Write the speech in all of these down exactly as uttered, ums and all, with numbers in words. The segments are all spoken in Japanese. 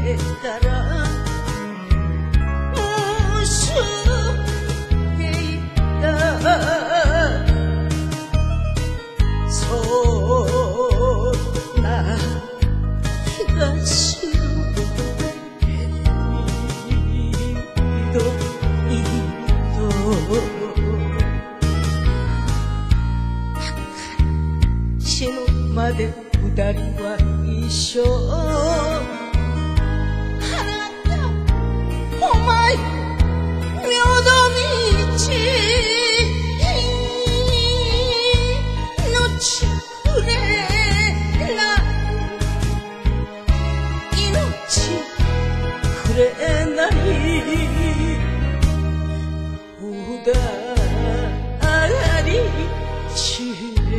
たら結んでいたそんな東の色々死ぬまで二人は一緒あなたお前平等道命くれない命くれない二人し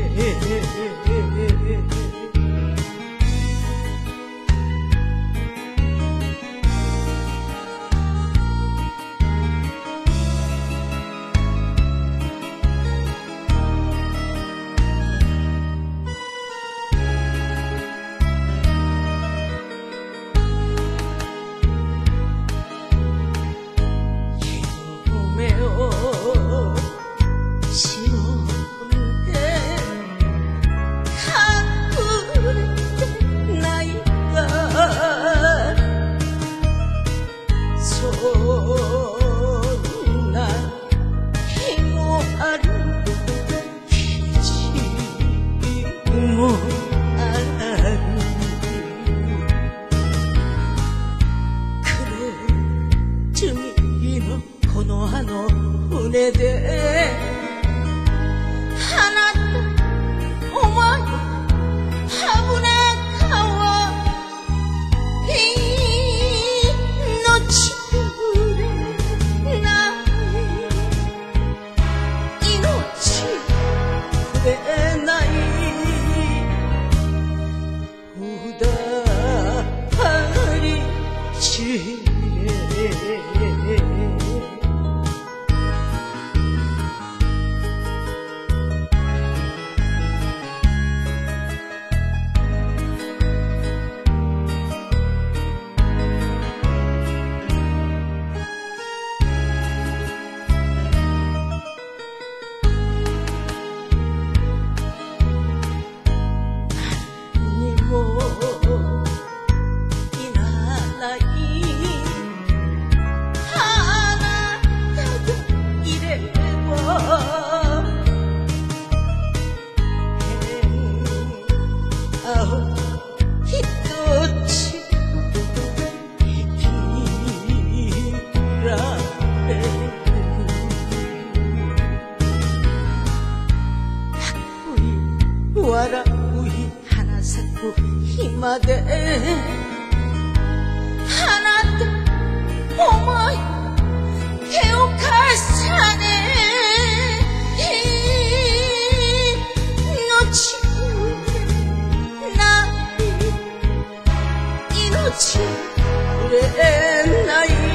夢をしのんで隠れてないかそんな日もある日もあるくれ罪のこの葉の船であなたお前危なかわ命くれない命くれない二人し笑う花咲く日まであなたお前手を貸さね命くれない命くれない